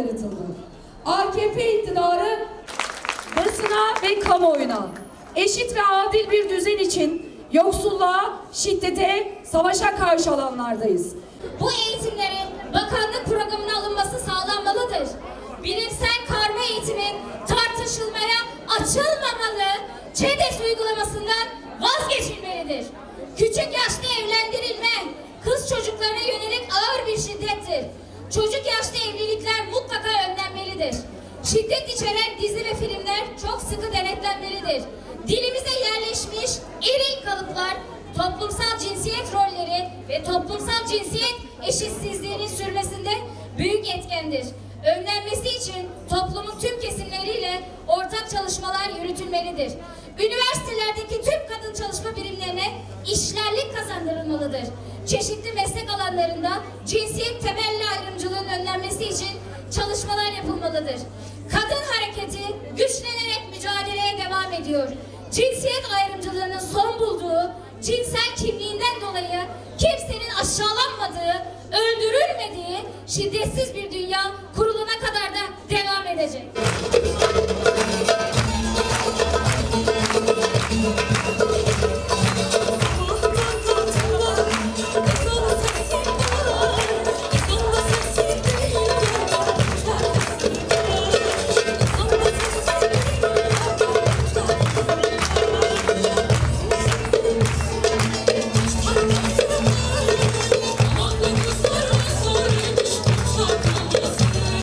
yaratıldı. AKP iktidarı basına ve kamuoyuna eşit ve adil bir düzen için yoksulluğa, şiddete, savaşa karşı alanlardayız. Bu eğitimlerin bakanlık programına alınması sağlanmalıdır. Bilimsel karma eğitimin tartışılmaya açılmamalı, ÇEDES uygulamasından vazgeçilmelidir. Küçük yaşta evlendirilme, kız çocuklarına yönelik ağır bir şiddettir. Çocuk yaşta evlilikler mutlaka önlenmelidir. Şiddet içeren dizi ve filmler çok sıkı denetlenmelidir. Dilimize yerleşmiş eril kalıplar, toplumsal cinsiyet rolleri ve toplumsal cinsiyet eşitsizliğinin sürmesinde büyük etkendir. Önlenmesi için toplumun tüm kesimleriyle ortak çalışmalar yürütülmelidir. Üniversitelerdeki tüm kadın çalışma birimlerine işlerlik kazandırılmalıdır. Çeşitli meslek alanlarında cinsiyet temelli ayrımcılığın önlenmesi için çalışmalar yapılmalıdır. Kadın hareketi güçlenerek mücadeleye devam ediyor. Cinsiyet ayrımcılığının son bulduğu, cinsel kimliğinden dolayı kimsenin aşağılanmadığı, öldürülmediği şiddetsiz bir dünya